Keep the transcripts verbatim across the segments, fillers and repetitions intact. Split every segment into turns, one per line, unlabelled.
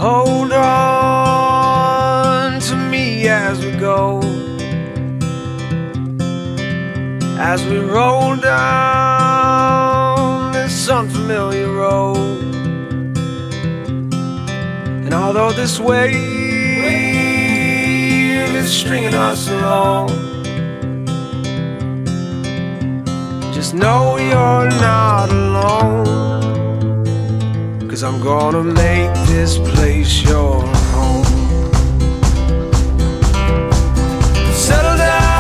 hold on to me as we go, as we roll down this unfamiliar road. And although this wave is stringing us along, just know you're not alone, 'cause I'm gonna make this place your home. Settle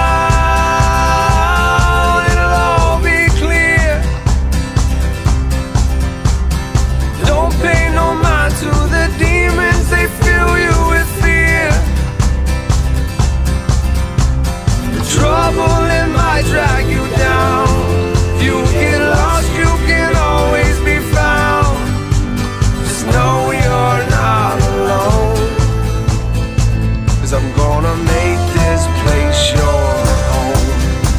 down, it'll all be clear. Don't pay no mind to the demons, they fill you with fear. The trouble, it might drag you down. If you get lost, you can always be found. Just know you're not alone, 'cause I'm gonna make this place your home.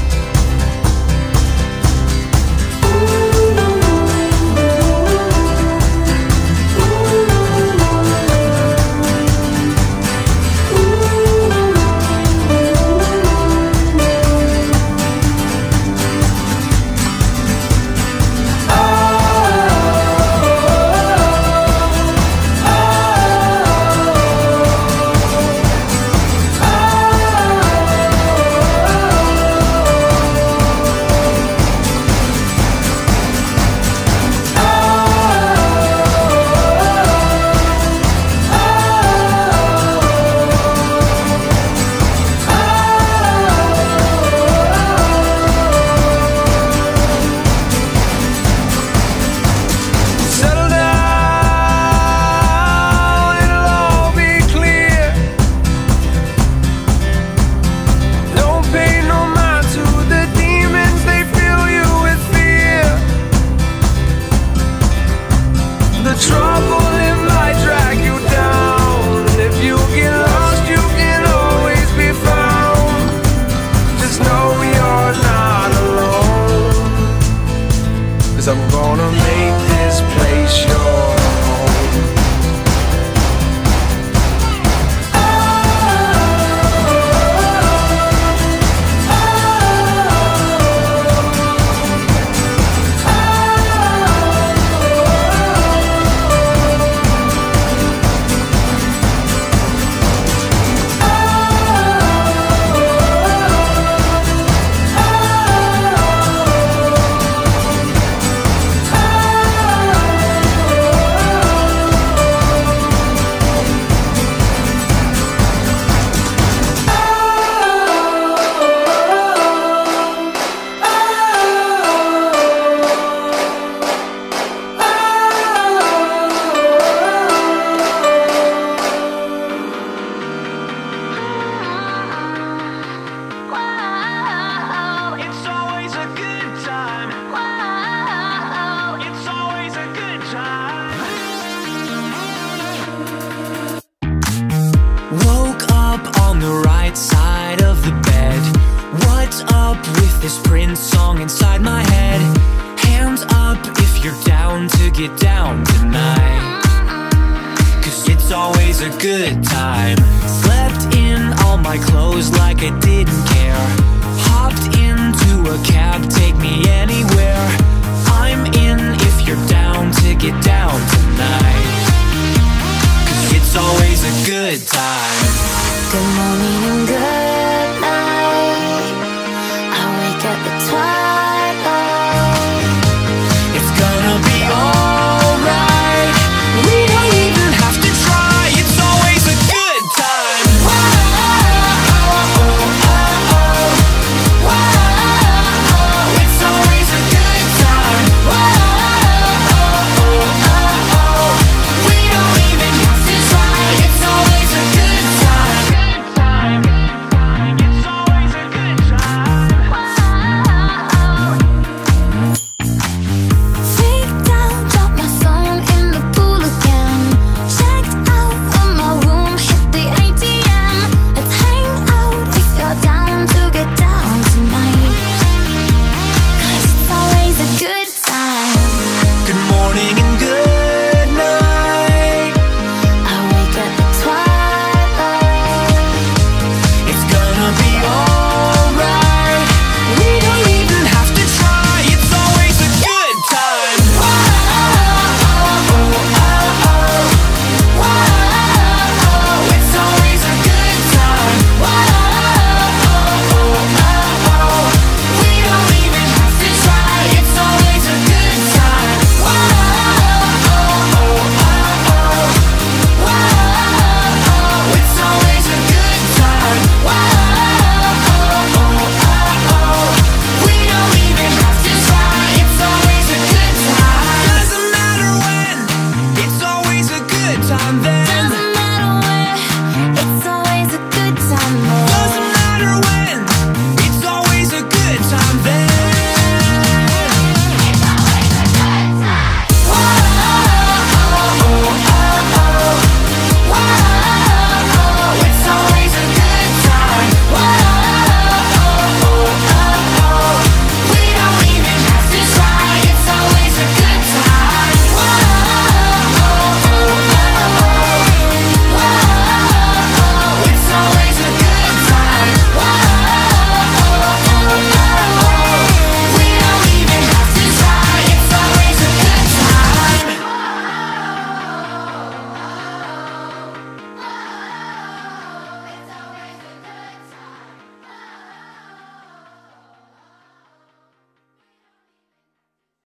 I'm gonna make this place your home. Side of the bed, what's up with this Prince song inside my head? Hands up if you're down to get down tonight, 'cause it's always a good time. Slept in all my clothes like I didn't care. Hopped into a cab, take me anywhere. I'm in if you're down to get down tonight, 'cause it's always a good time.
Good morning and good night. I wake up at twilight.